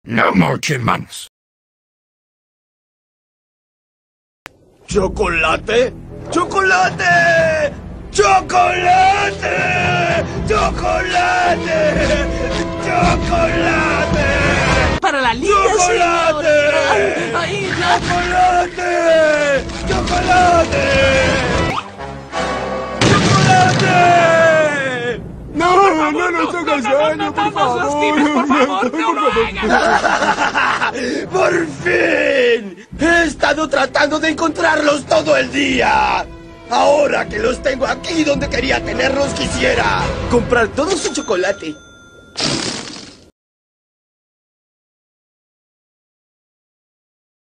No more chipmunks. ¿Chocolate? ¡Chocolate! ¡Chocolate! ¡Chocolate! ¡Chocolate! Para la liga, ¡Chocolate! señor. Ay, ¡Chocolate! ¡Chocolate! ¡Chocolate! No, no nos hagas daño, por favor. Por favor, no lo hagas. ¡Por fin! He estado tratando de encontrarlos todo el día. Ahora que los tengo aquí donde quería tenerlos, quisiera comprar todo su chocolate.